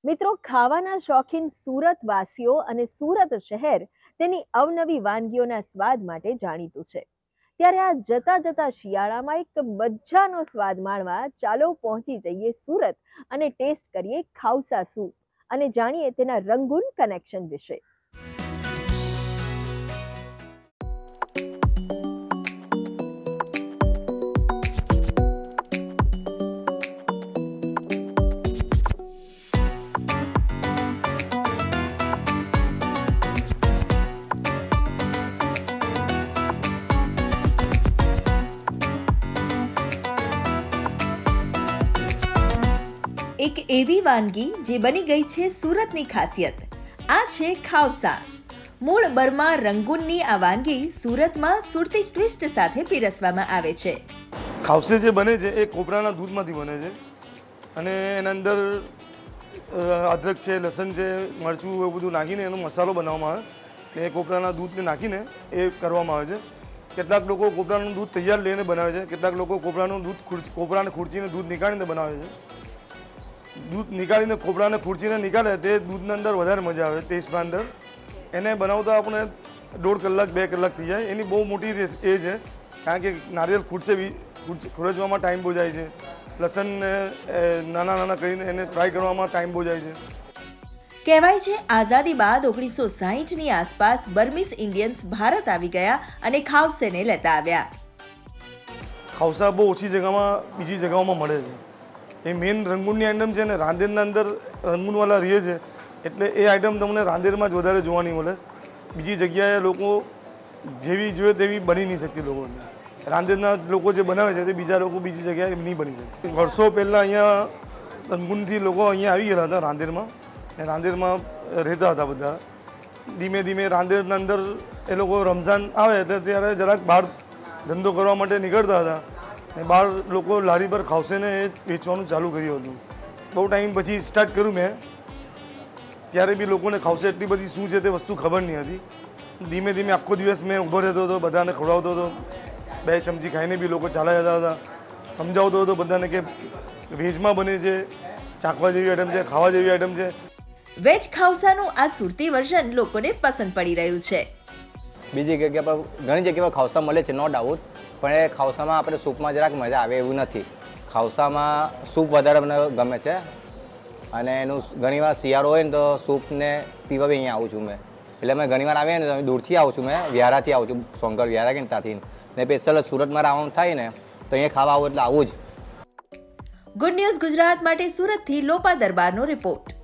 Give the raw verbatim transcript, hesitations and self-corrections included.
મિત્રો, ખાવાના શોખીન સુરતવાસીઓ અને સુરત શહેર તેની અવનવી વાનગીઓના સ્વાદ માટે જાણીતું છે. ત્યારે આ જતા જતા શિયાળામાં એક મજાનો સ્વાદ માણવા ચાલો પહોંચી જઈએ સુરત અને ટેસ્ટ કરીએ ખાઉસા સૂપ અને જાણીએ તેના રંગૂન કનેક્શન વિશે. એક એવી વાનગી જે બની ગઈ છે સુરતની ખાસિયત. આ છે ખાઉસા. મૂળ બર્મા રંગૂનની આ વાનગી સુરતમાં સુરતી ટ્વિસ્ટ સાથે પીરસવામાં આવે છે. ખાઉસે જે બને છે એ કોપરાના દૂધમાંથી બને છે અને એના અંદર અદરક છે, લસણ છે, મરચું એવું બધું નાખીને એનો મસાલો બનાવવામાં આવે. એ કોપરાના દૂધને નાખીને એ કરવામાં આવે છે. કેટલાક લોકો કોપરાનું દૂધ તૈયાર લઈને બનાવે છે, કેટલાક લોકો કોપરાનું દૂધ કોપરાને ખૂંચીને દૂધ નીકાળીને બનાવે છે. દૂધ નીકાળીને કોપરાને ખૂંચીને નીકાળે તે દૂધના અંદર વધારે મજા આવે ટેસ્ટમાં. અંદર એને બનાવતા આપણે દોઢ કલાક બે કલાક થઈ જાય. એની બહુ મોટી એ છે કારણ કે નારિયેળ ખૂંચે ખૂંચવામાં ટાઈમ બહુ જાય છે. લસણને નાના નાના કરીને એને ફ્રાય કરવામાં ટાઈમ બહુ જાય છે. કહેવાય છે આઝાદી બાદ ઓગણીસો સાહીઠની આસપાસ બર્મીસ ઇન્ડિયન્સ ભારત આવી ગયા અને ખાઉસેને લેતા આવ્યા. ખાઉસા બહુ ઓછી જગ્યામાં બીજી જગ્યાઓમાં મળે છે. એ મેઇન રંગૂનની આઈટમ છે ને રાંદેરના અંદર રંગૂનવાળા રહે છે એટલે એ આઈટમ તમને રાંદેરમાં જ વધારે જોવા નહીં મળે. બીજી જગ્યાએ લોકો જેવી જોઈએ તેવી બની નહીં શકતી. લોકોને રાંદેરના લોકો જે બનાવે છે તે બીજા લોકો બીજી જગ્યાએ નહીં બની શકે. વર્ષો પહેલાં અહીંયા રંગૂનથી લોકો અહીંયા આવી ગયેલા હતા રાંદેરમાં. એ રાંદેરમાં રહેતા હતા બધા. ધીમે ધીમે રાંદેરના અંદર એ લોકો રમઝાન આવે તો ત્યારે જરાક બહાર ધંધો કરવા માટે નીકળતા હતા. ને બહાર લોકો લારી પર ખાઉસેને એ વેચવાનું ચાલુ કર્યું હતું. બહુ ટાઈમ પછી સ્ટાર્ટ કર્યું મેં. ત્યારે બી લોકોને ખાઉસે એટલી બધી શું છે તે વસ્તુ ખબર નહીં હતી. ધીમે ધીમે આખો દિવસ મેં ઊભો રહેતો હતો, બધાને ખવડાવતો હતો. બે ચમચી ખાઈને બી લોકો ચાલ્યા જતા હતા. સમજાવતો હતો બધાને કે વેજમાં બને છે, ચાખવા જેવી આઈટમ છે, ખાવા જેવી આઈટમ છે. વેજ ખાઉસાનું આ સુરતી વર્ઝન લોકોને પસંદ પડી રહ્યું છે. બીજી જગ્યા પર ઘણી જગ્યા પર ખાઉસા મળે છે, નો ડાઉટ, પણ એ ખાઉસામાં આપણે સૂપમાં જરાક મજા આવે એવું નથી. ખાઉસામાં સૂપ વધારે મને ગમે છે અને એનું ઘણીવાર શિયાળો હોય ને તો સૂપને પીવા બી અહીંયા આવું છું મેં. એટલે મેં ઘણીવાર આવીએ ને તો દૂરથી આવું છું, મેં વ્યારાથી આવું છું, સોંગર વ્યારા કે ત્યાંથી. ને સ્પેશિયલ સુરતમાં આવવાનું થાય ને તો અહીંયા ખાવા આવું એટલે આવું જ. ગુડ ન્યૂઝ ગુજરાત માટે સુરતથી લોપા દરબારનો રિપોર્ટ.